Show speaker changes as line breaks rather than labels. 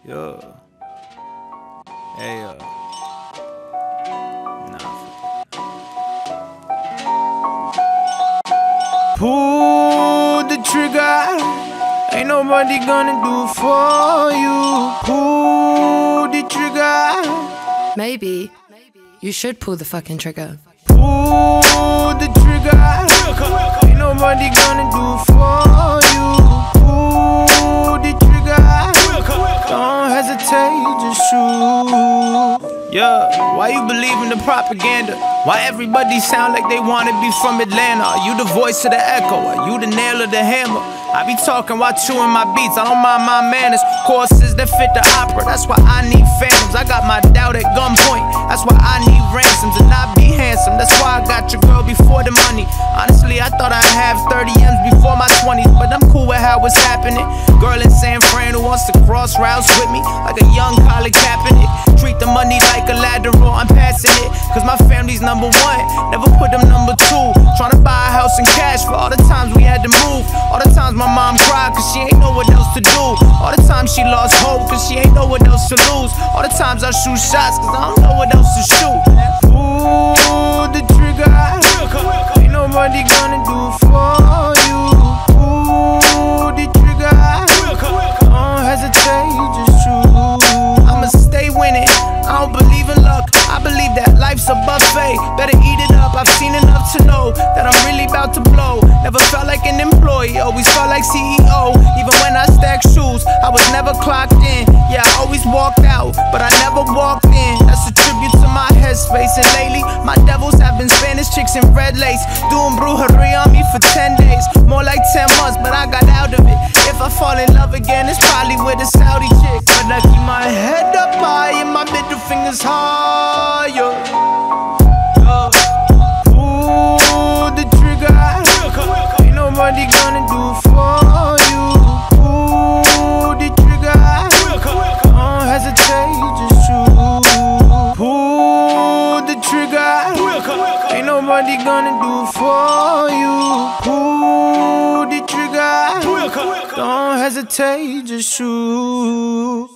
Yeah. Hey, nah. Pull the trigger. Ain't nobody gonna do for you. Pull the trigger.
Maybe you should pull the fucking trigger.
Pull the trigger. Ain't nobody gonna do for you. Pull the trigger. Don't hesitate, just shoot. Yeah, why you believe in the propaganda? Why everybody sound like they wanna be from Atlanta? Are you the voice of the echo? Are you the nail of the hammer? I be talking while chewing my beats, I don't mind my manners. Courses that fit the opera, that's why I need phantoms. I got my doubt at gunpoint, that's why I need ransoms. And I be handsome, that's why I got your girl before the money. Honestly, I thought I'd have 30 M's before my 20s, but I'm cool with how it's happening. Girl in San Fran who wants to cross routes with me, like a young Colin Kaepernick. Treat the money like a lateral, I'm passing it, cause my family's number one, never put them number two. Tryna buy a house in cash for all the times we had to move. All the times my mom cried cause she ain't know what else to do. All the times she lost hope cause she ain't know what else to lose. All the times I shoot shots cause I don't know what else to shoot. Pull the trigger. Ain't nobody gonna do for you. Pull the trigger. Don't hesitate, just shoot. I'ma stay winning, I don't believe in luck. I believe that life's a buffet, better eat it up. I've seen enough to know that I'm really about to blow. Never felt like an employee, always felt like CEO. Even when I stacked shoes, I was never clocked in. Yeah, I always walked out, but I never walked in. That's a tribute to my headspace. And lately, my devils have been Spanish chicks in red lace, doing brujeria on me for 10 days. More like 10 months, but I got out of it. If I fall in love again, it's probably with a Saudi chick. But I keep my head up high and my middle fingers higher. Pull the trigger. Ain't nobody gonna do for you. Pull the trigger. Don't hesitate, just shoot. Pull the trigger. Ain't nobody gonna do for you. Pull the trigger. Don't hesitate, just shoot.